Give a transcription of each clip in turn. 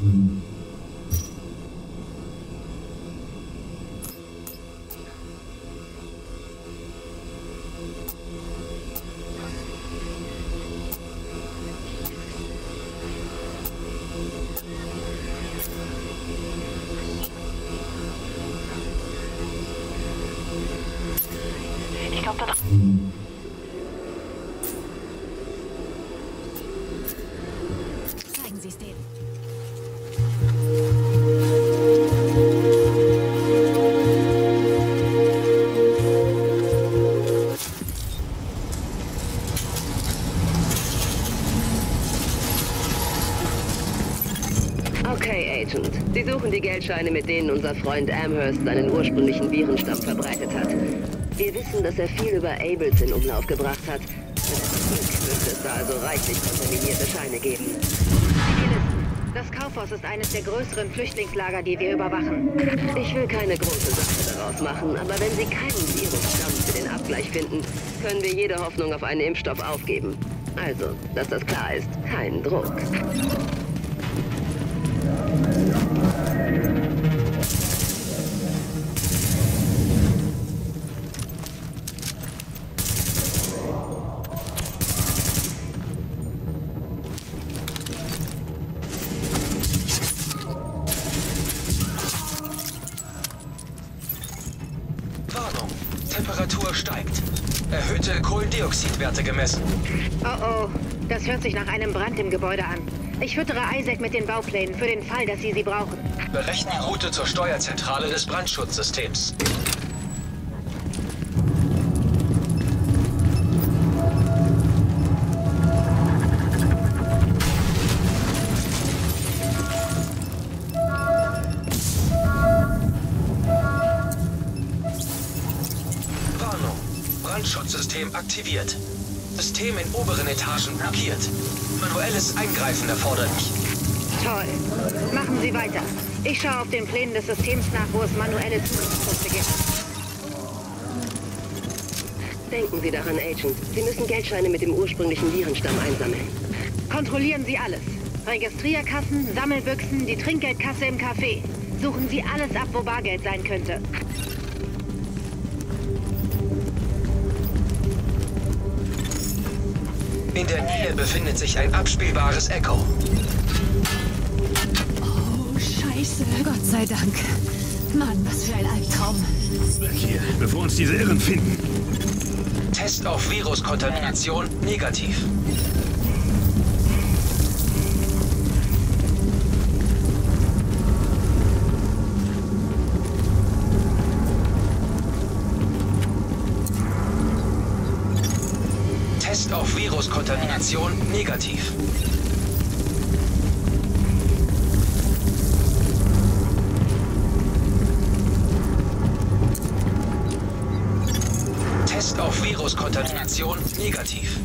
Ich glaube, das... Zeigen Sie es denen. Okay, Agent. Sie suchen die Geldscheine, mit denen unser Freund Amherst seinen ursprünglichen Virenstamm verbreitet hat. Wir wissen, dass er viel über Ables in Umlauf gebracht hat. Mit etwas Glück müsste es da also reichlich kontaminierte Scheine geben. Das Kaufhaus ist eines der größeren Flüchtlingslager, die wir überwachen. Ich will keine große Sache daraus machen, aber wenn Sie keinen Virusstamm für den Abgleich finden, können wir jede Hoffnung auf einen Impfstoff aufgeben. Also, dass das klar ist, kein Druck. Warnung, Temperatur steigt. Erhöhte Kohlendioxidwerte gemessen. Oh, das hört sich nach einem Brand im Gebäude an. Ich füttere Isaac mit den Bauplänen für den Fall, dass Sie sie brauchen. Berechnen die Route zur Steuerzentrale des Brandschutzsystems. Warnung, Brandschutzsystem aktiviert. System in oberen Etagen blockiert. Manuelles Eingreifen erforderlich. Toll. Machen Sie weiter. Ich schaue auf den Plänen des Systems nach, wo es manuelle Zugriffspunkte gibt. Denken Sie daran, Agent. Sie müssen Geldscheine mit dem ursprünglichen Virenstamm einsammeln. Kontrollieren Sie alles. Registrierkassen, Sammelbüchsen, die Trinkgeldkasse im Café. Suchen Sie alles ab, wo Bargeld sein könnte. In der Nähe befindet sich ein abspielbares Echo. Oh, Scheiße. Gott sei Dank. Mann, was für ein Albtraum. Weg hier, bevor uns diese Irren finden. Test auf Viruskontamination negativ. Test auf Viruskontamination negativ. Test auf Viruskontamination negativ.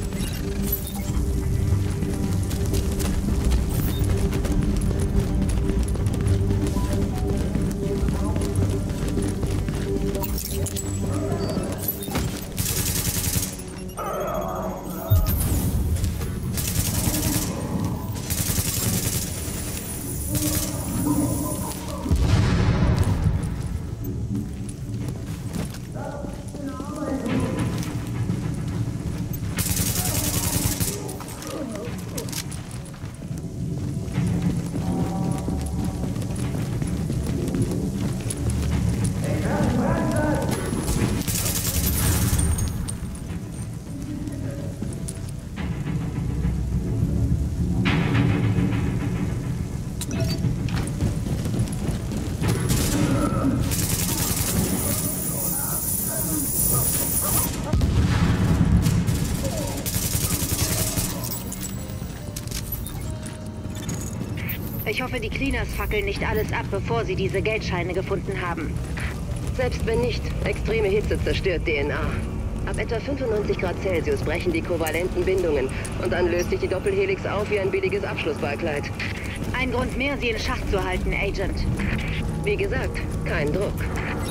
Ich hoffe, die Cleaners fackeln nicht alles ab, bevor sie diese Geldscheine gefunden haben. Selbst wenn nicht, extreme Hitze zerstört DNA. Ab etwa 95 Grad Celsius brechen die kovalenten Bindungen und dann löst sich die Doppelhelix auf wie ein billiges Abschlussballkleid. Ein Grund mehr, sie in Schach zu halten, Agent. Wie gesagt, kein Druck.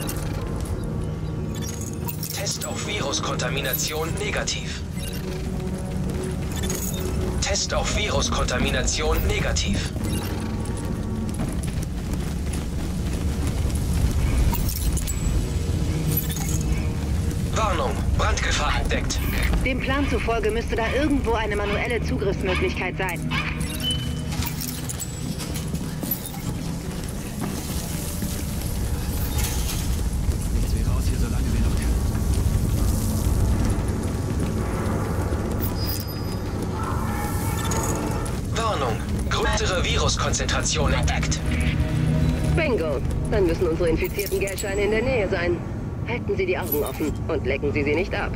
Test auf Viruskontamination negativ. Test auf Viruskontamination negativ. Warnung, Brandgefahr entdeckt. Dem Plan zufolge müsste da irgendwo eine manuelle Zugriffsmöglichkeit sein. Nehmen Sie raus hier, solange wir noch können. Warnung, größere Viruskonzentration entdeckt. Bingo. Dann müssen unsere infizierten Geldscheine in der Nähe sein. Halten Sie die Augen offen und lecken Sie sie nicht ab.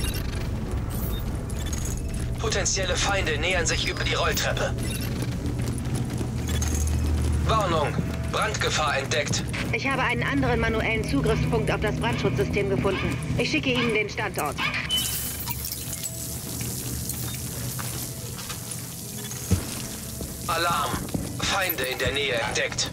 Potenzielle Feinde nähern sich über die Rolltreppe. Warnung, Brandgefahr entdeckt. Ich habe einen anderen manuellen Zugriffspunkt auf das Brandschutzsystem gefunden. Ich schicke Ihnen den Standort. Alarm, Feinde in der Nähe entdeckt.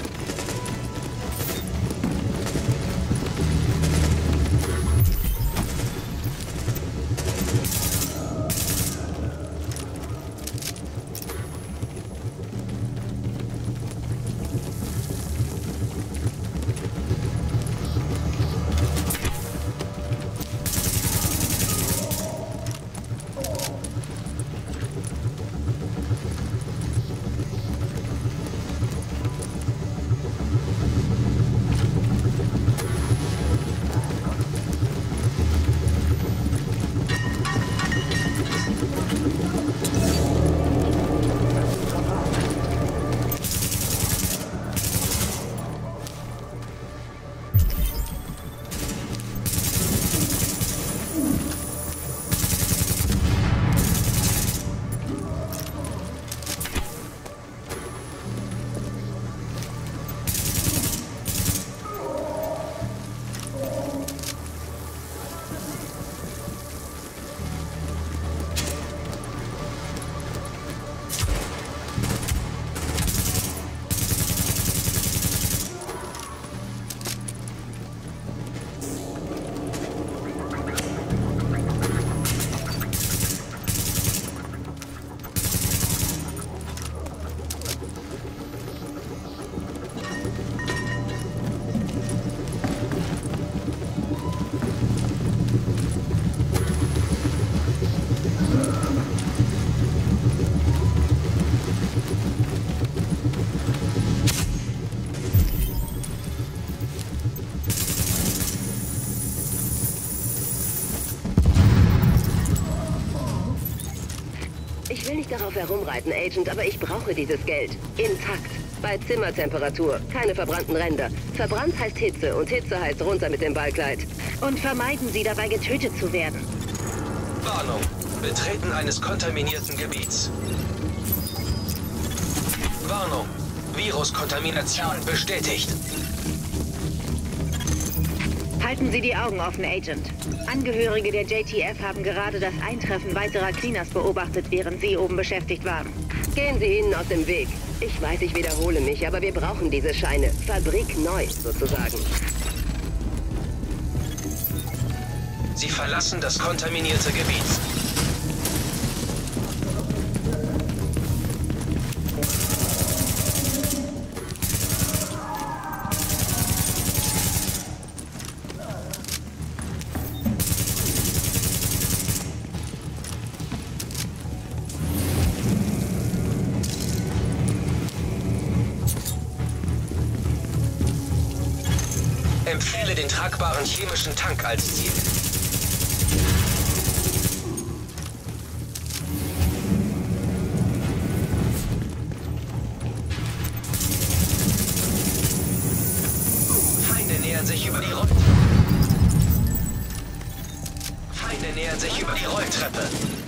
Ich will nicht darauf herumreiten, Agent, aber ich brauche dieses Geld. Intakt. Bei Zimmertemperatur. Keine verbrannten Ränder. Verbrannt heißt Hitze und Hitze heißt runter mit dem Ballkleid. Und vermeiden Sie dabei, getötet zu werden. Warnung, Betreten eines kontaminierten Gebiets. Warnung, Viruskontamination bestätigt. Halten Sie die Augen offen, Agent. Angehörige der JTF haben gerade das Eintreffen weiterer Cleaners beobachtet, während Sie oben beschäftigt waren. Gehen Sie ihnen aus dem Weg. Ich weiß, ich wiederhole mich, aber wir brauchen diese Scheine. Fabrik neu, sozusagen. Sie verlassen das kontaminierte Gebiet. Empfehle den tragbaren chemischen Tank als Ziel. Feinde nähern sich über die Rolltreppe.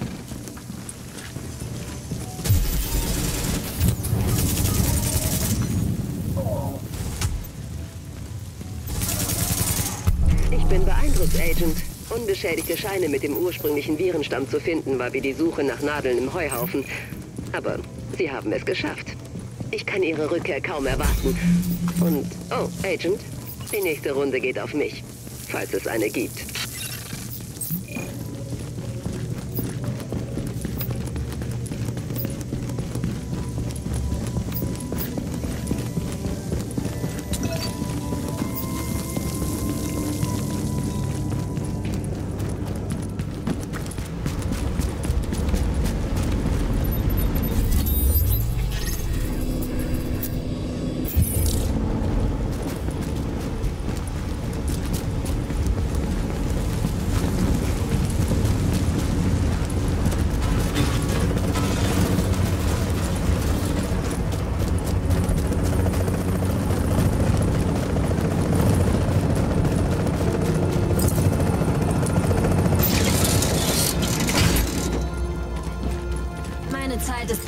Ich bin beeindruckt, Agent. Unbeschädigte Scheine mit dem ursprünglichen Virenstamm zu finden, war wie die Suche nach Nadeln im Heuhaufen. Aber Sie haben es geschafft. Ich kann Ihre Rückkehr kaum erwarten. Und, oh, Agent, die nächste Runde geht auf mich, falls es eine gibt.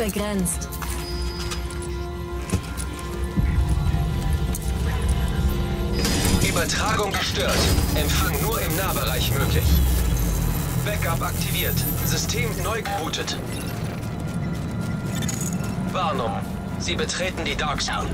begrenzt. Übertragung gestört. Empfang nur im Nahbereich möglich. Backup aktiviert. System neu gebootet. Warnung. Sie betreten die Dark Zone.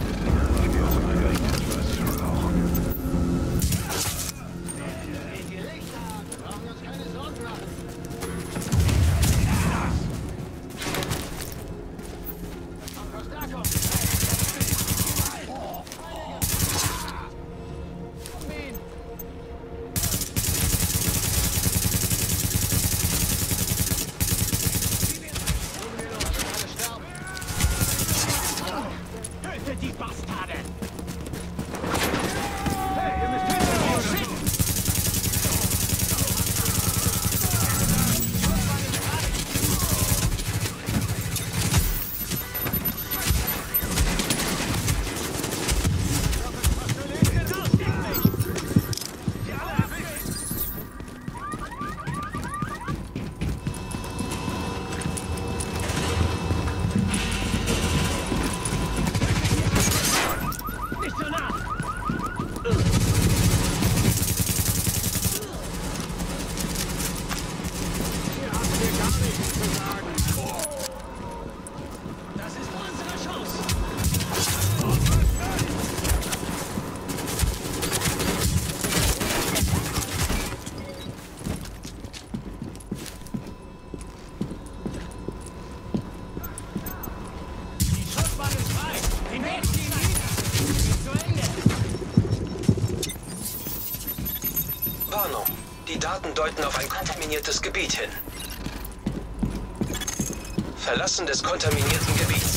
Warnung. Die Daten deuten auf ein kontaminiertes Gebiet hin. Verlassen des kontaminierten Gebiets.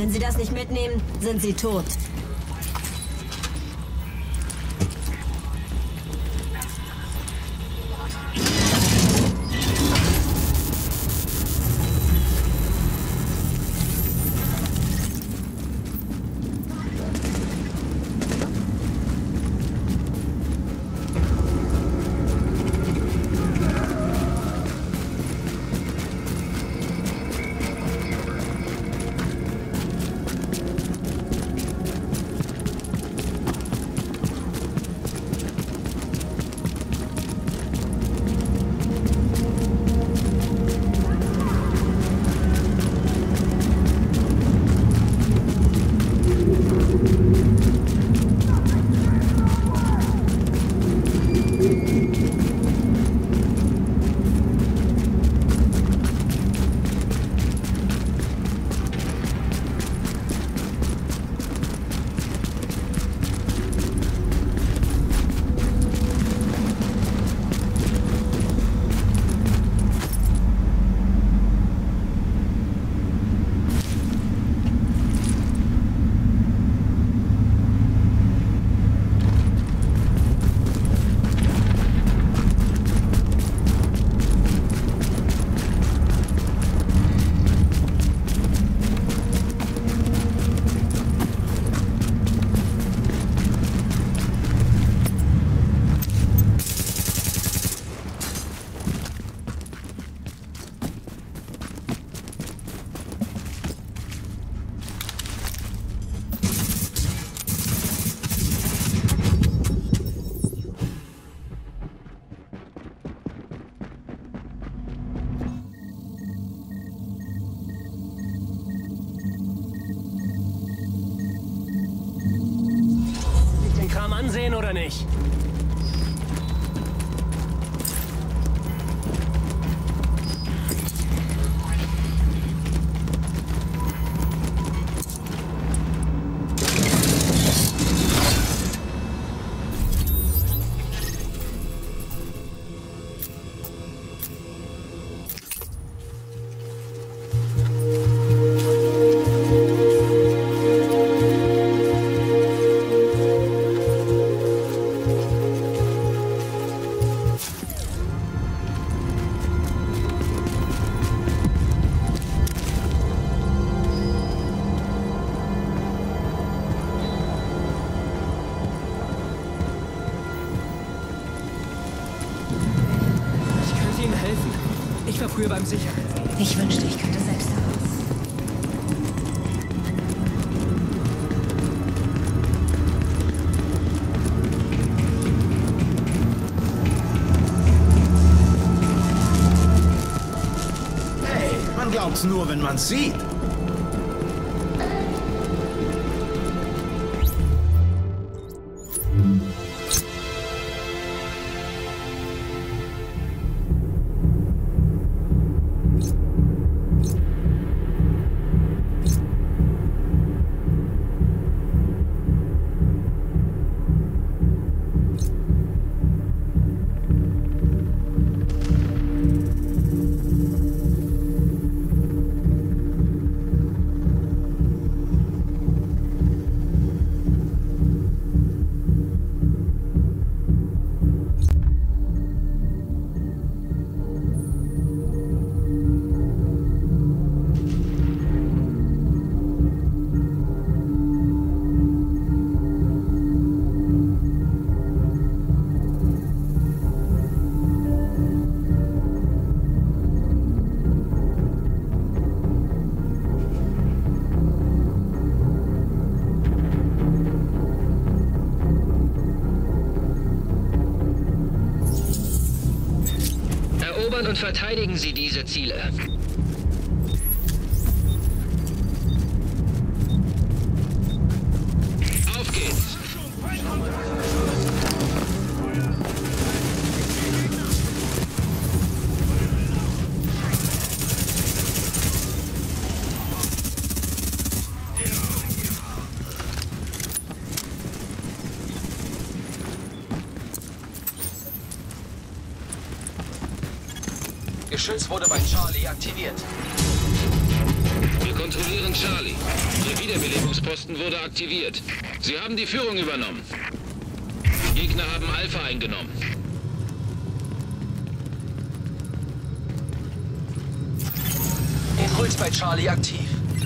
Wenn sie das nicht mitnehmen, sind sie tot. Ansehen oder nicht? Ich war früher beim Sichern. Ich wünschte, ich könnte selbst daraus. Hey, man glaubt's nur, wenn man's sieht. Erobern und verteidigen Sie diese Ziele. Auf geht's! Geschütz wurde bei Charlie aktiviert. Wir kontrollieren Charlie. Wiederbelebungsposten wurde aktiviert. Sie haben die Führung übernommen. Gegner haben Alpha eingenommen. Impuls bei Charlie aktiv.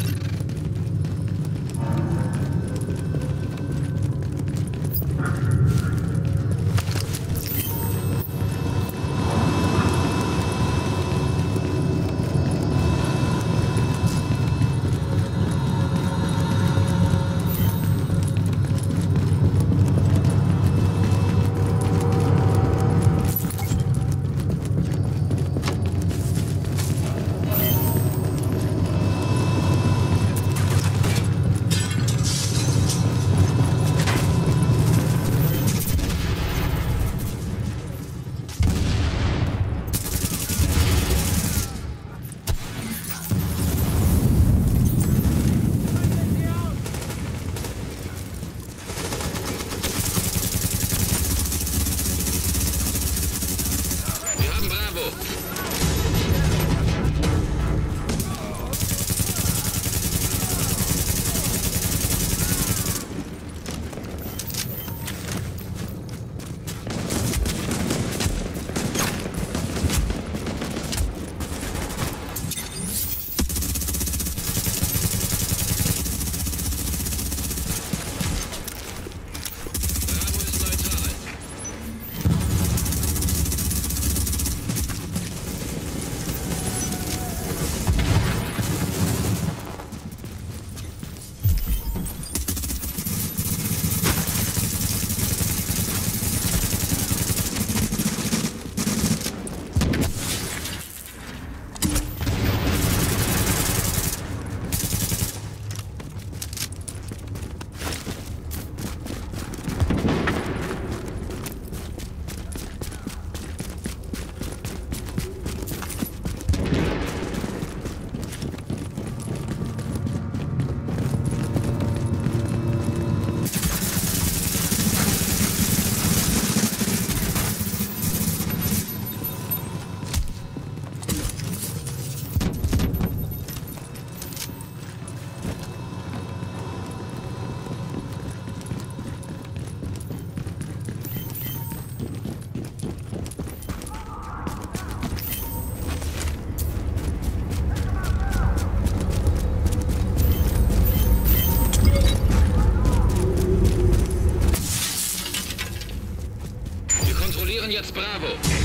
Jetzt Bravo.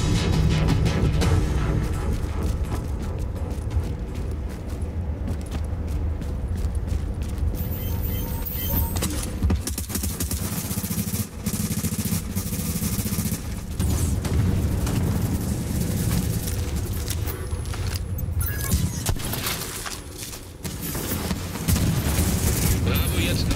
Bravo jetzt.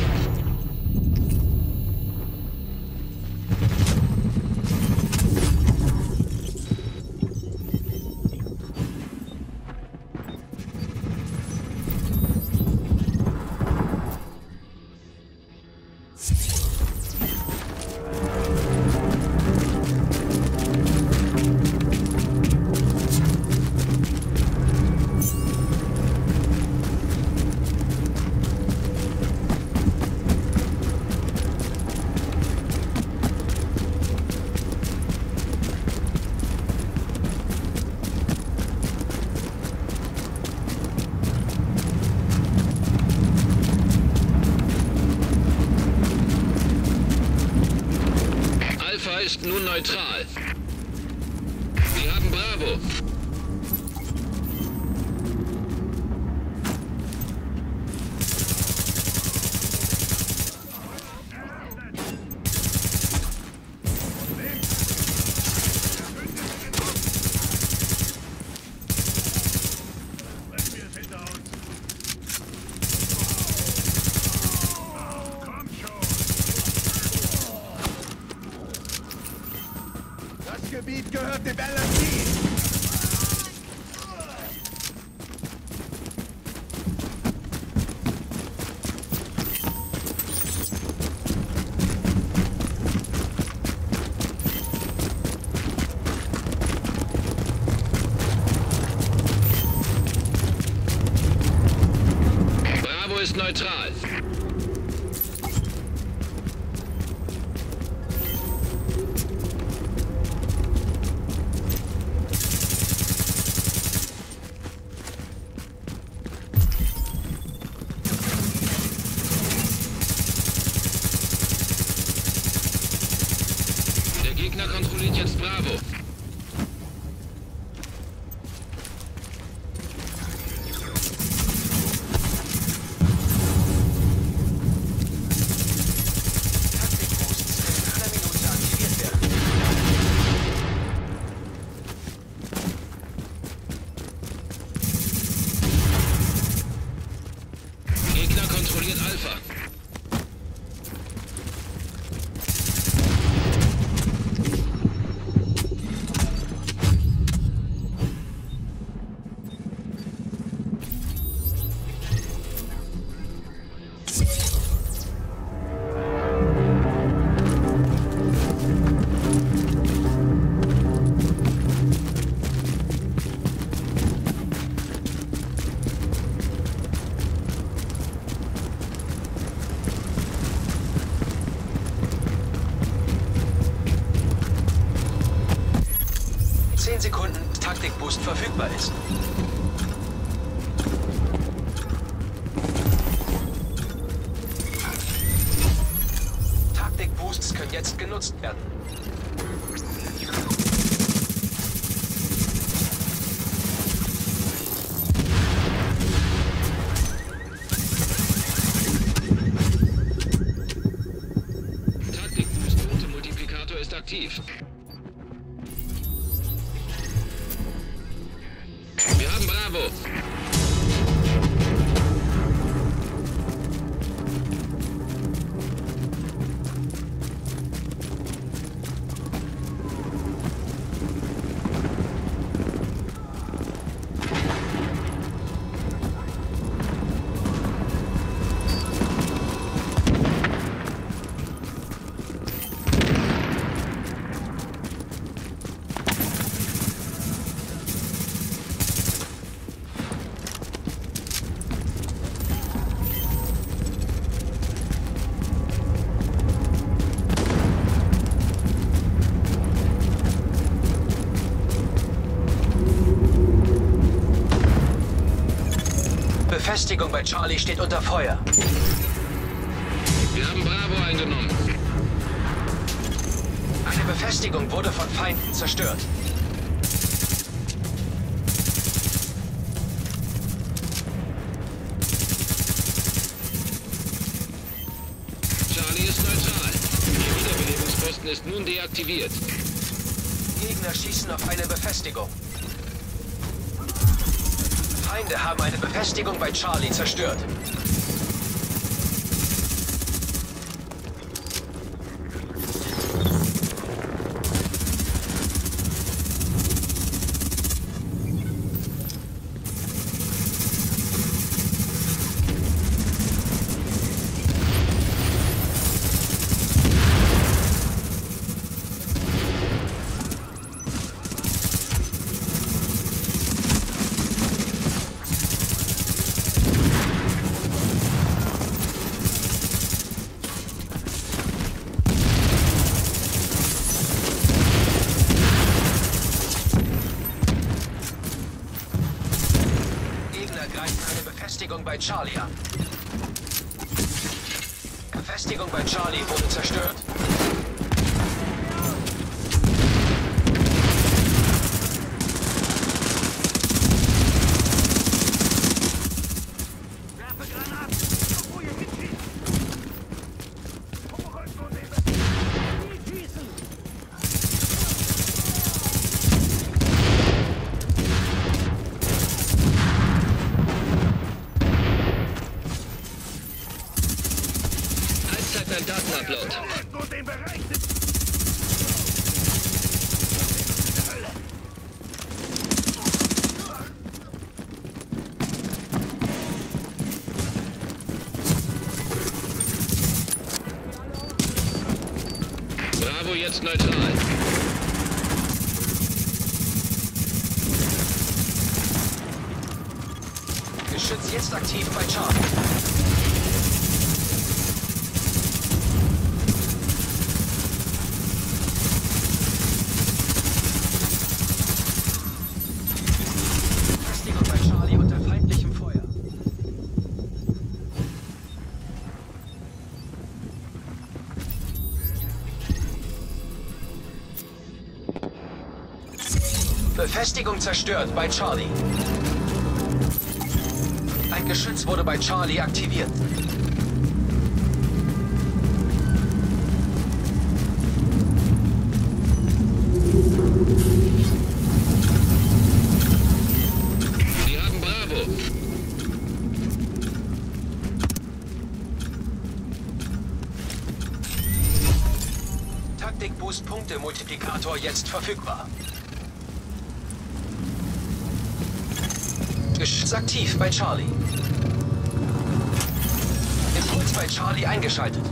Ist nun neutral. Sie haben Bravo. Gebiet gehört dem LMG. ist neutral. Der Gegner kontrolliert jetzt Bravo. Gegner kontrolliert Alpha. Sekunden Taktikboost verfügbar ist. Taktikboosts können jetzt genutzt werden. Taktikboost-Multiplikator ist aktiv. Wir haben Bravo. Befestigung bei Charlie steht unter Feuer. Wir haben Bravo eingenommen. Eine Befestigung wurde von Feinden zerstört. Charlie ist neutral. Der Wiederbelebungsposten ist nun deaktiviert. Gegner schießen auf eine Befestigung. Feinde haben eine Befestigung bei Charlie zerstört. Befestigung bei Charlie an. Befestigung bei Charlie wurde zerstört. Ein Datenupload. Bravo jetzt neutral. Geschütz jetzt aktiv bei Charlie. Befestigung zerstört bei Charlie. Ein Geschütz wurde bei Charlie aktiviert. Sie haben Bravo. Taktik-Boost-Punkte-Multiplikator jetzt verfügbar. Geschütz aktiv bei Charlie. Impuls bei Charlie eingeschaltet.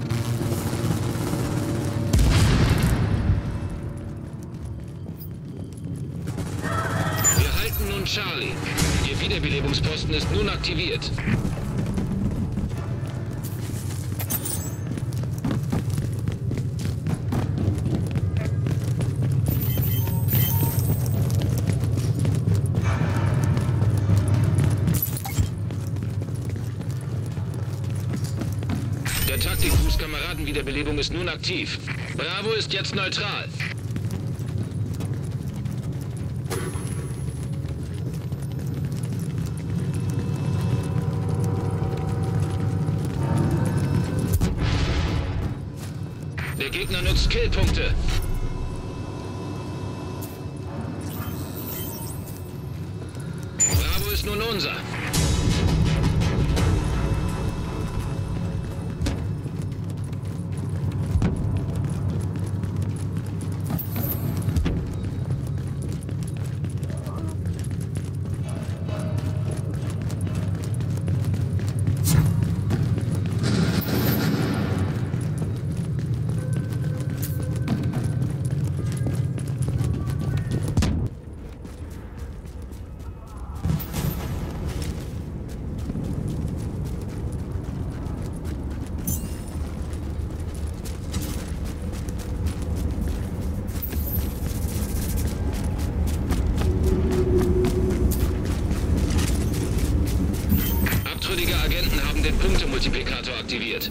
Wir halten nun Charlie. Ihr Wiederbelebungsposten ist nun aktiviert. Der Taktik-Boost-Kameradenwiederbelebung ist nun aktiv. Bravo ist jetzt neutral. Der Gegner nutzt Killpunkte. Bravo ist nun unser. Abtrünnige Agenten haben den Punktemultiplikator aktiviert.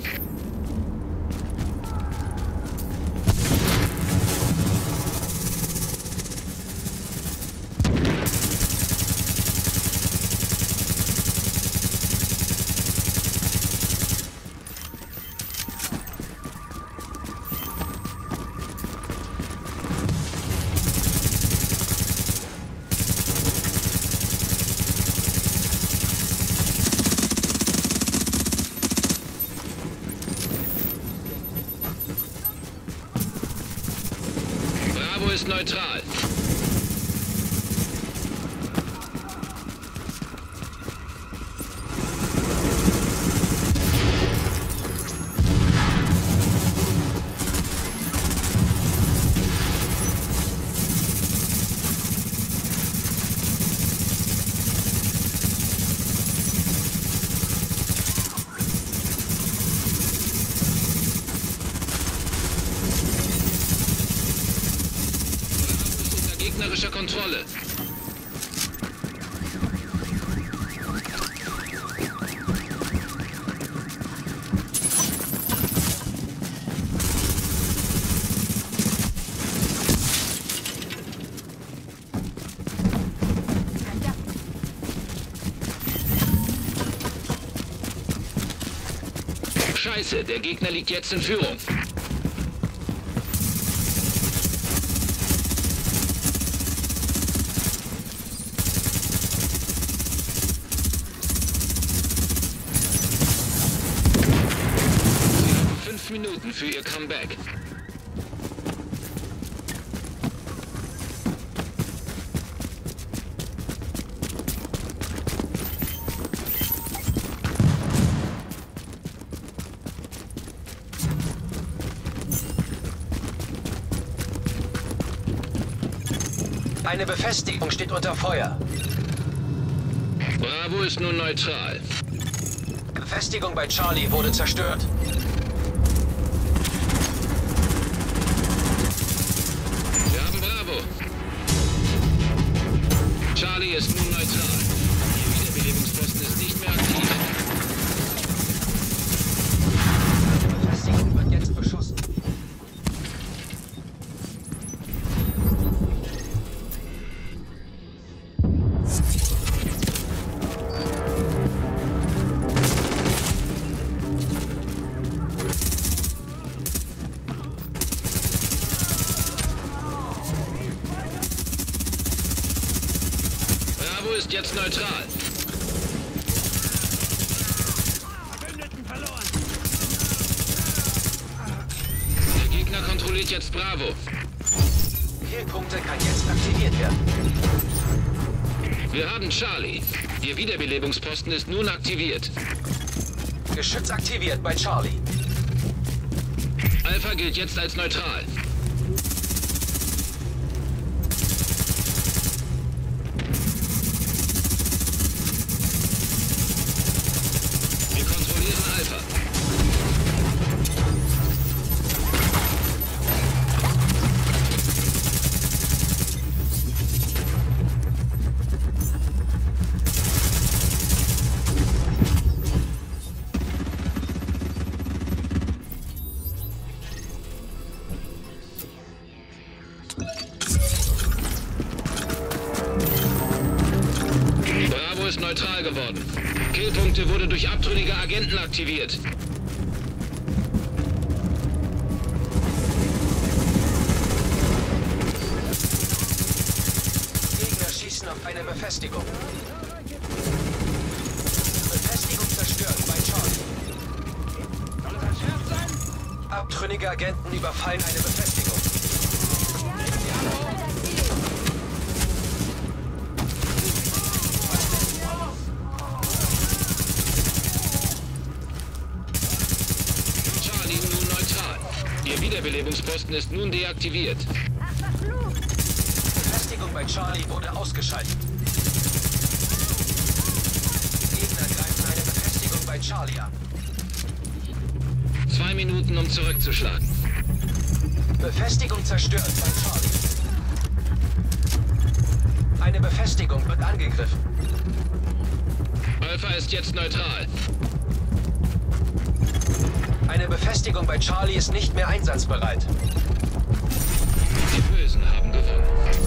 Bravo ist neutral. Gegnerischer Kontrolle. Scheiße, der Gegner liegt jetzt in Führung. Minuten für ihr Comeback. Eine Befestigung steht unter Feuer. Bravo ist nun neutral. Befestigung bei Charlie wurde zerstört. Charlie ist nun neutral. Ihr Wiederbelebungsposten ist nicht mehr aktiv. Die Befestigung wird jetzt beschossen. ist jetzt neutral. Verbündeten verloren. Der Gegner kontrolliert jetzt Bravo. Kielpunkte kann jetzt aktiviert werden. Wir haben Charlie. Ihr Wiederbelebungsposten ist nun aktiviert. Geschütz aktiviert bei Charlie. Alpha gilt jetzt als neutral. Wir kontrollieren Alpha. Bravo ist neutral geworden. Killpunkte wurde durch abtrünnige Agenten aktiviert. Gegner schießen auf eine Befestigung. Befestigung zerstört bei Charlie. Soll es ein Scherz sein? Abtrünnige Agenten überfallen eine Befestigung. Charlie nun neutral. Ihr Wiederbelebungsposten ist nun deaktiviert. Befestigung bei Charlie wurde ausgeschaltet. Gegner greifen eine Befestigung bei Charlie an. 2 Minuten, um zurückzuschlagen. Befestigung zerstört bei Charlie. Eine Befestigung wird angegriffen. Alpha ist jetzt neutral. Eine Befestigung bei Charlie ist nicht mehr einsatzbereit. Die Bösen haben gewonnen.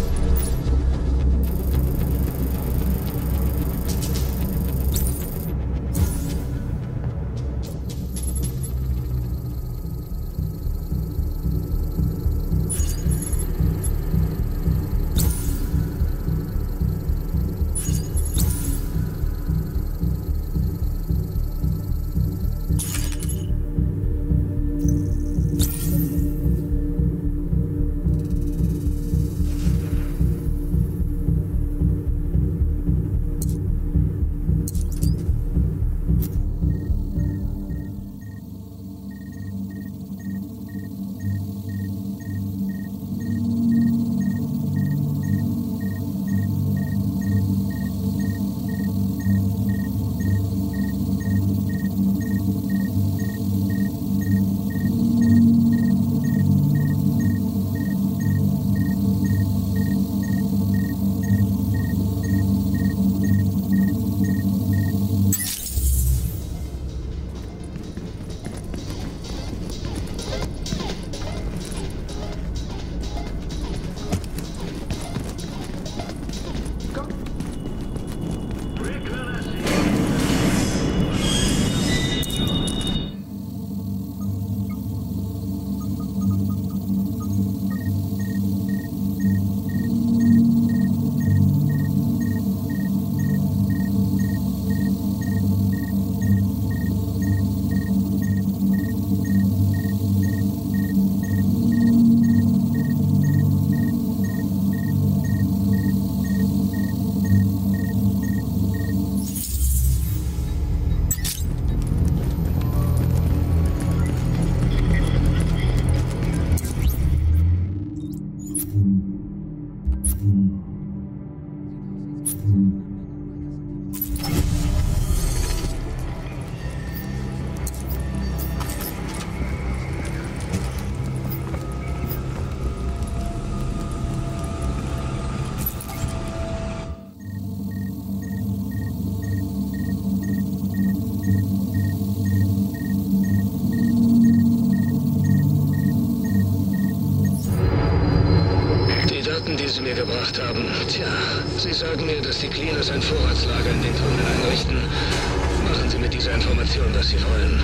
Sie mir gebracht haben. Tja, Sie sagen mir, dass die Cleaners ein Vorratslager in den Tunnel einrichten. Machen Sie mit dieser Information, was Sie wollen.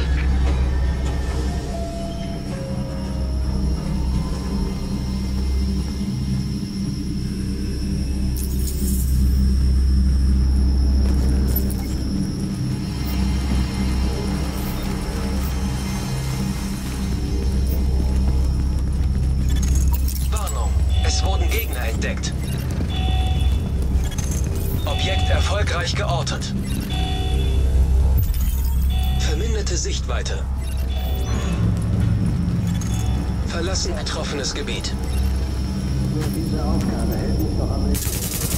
Sichtweite. Verlassen betroffenes Gebiet. Diese Aufgabe hält mich noch am Leben.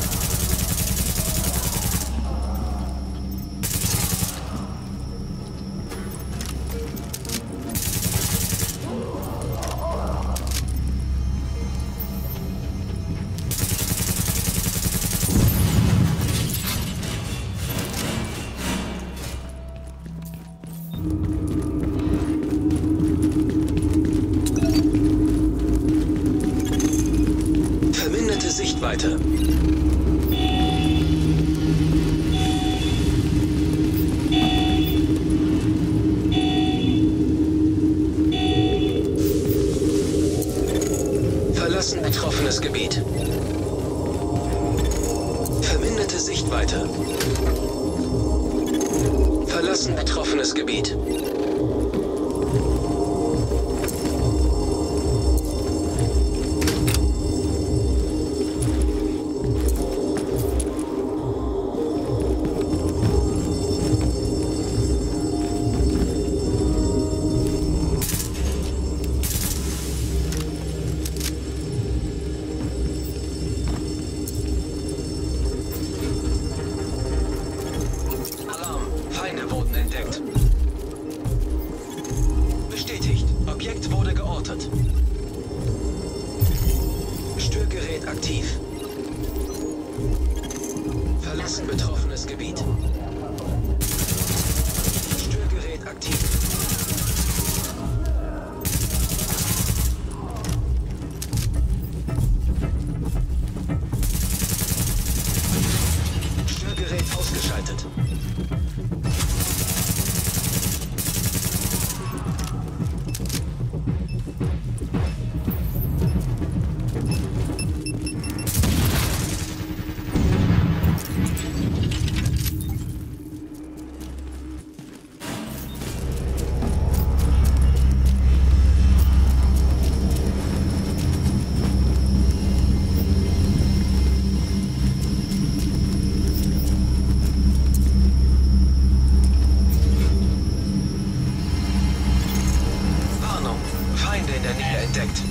Verminderte Sichtweite. Verlassen betroffenes Gebiet. Verminderte Sichtweite. Verlassen betroffenes Gebiet. Feinde wurden entdeckt. Bestätigt. Objekt wurde geortet. Störgerät aktiv. Verlassen betroffenes Gebiet. Störgerät aktiv. Störgerät ausgeschaltet. Feinde in der Nähe entdeckt.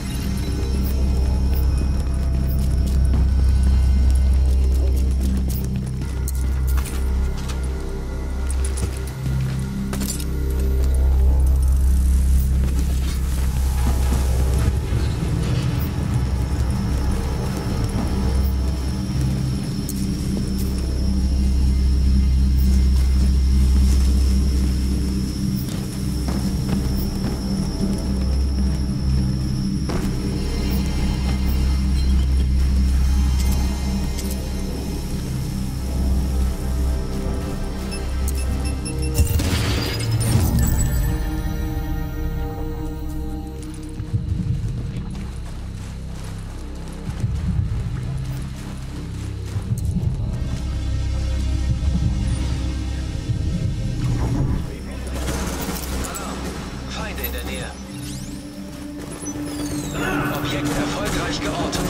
Objekt erfolgreich geortet.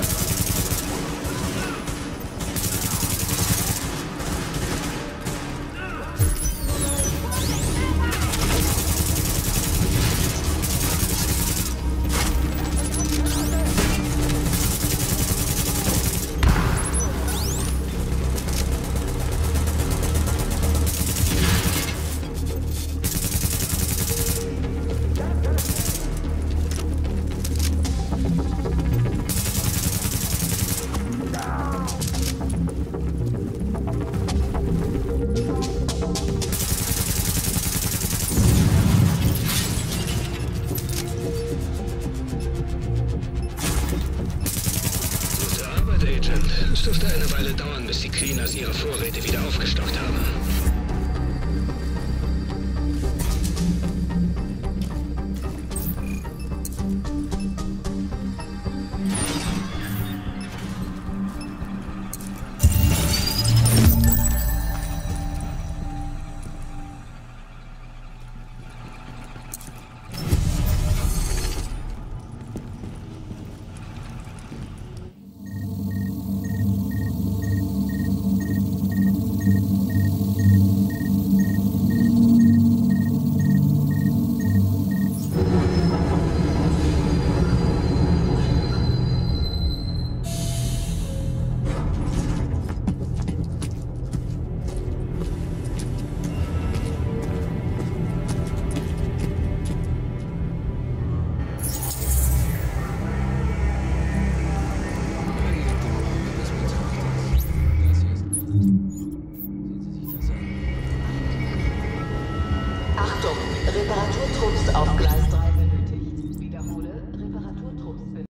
Es dürfte eine Weile dauern, bis die Cleaners ihre Vorräte wieder aufgestockt haben. Achtung, Reparaturtrupps auf Gleis 3.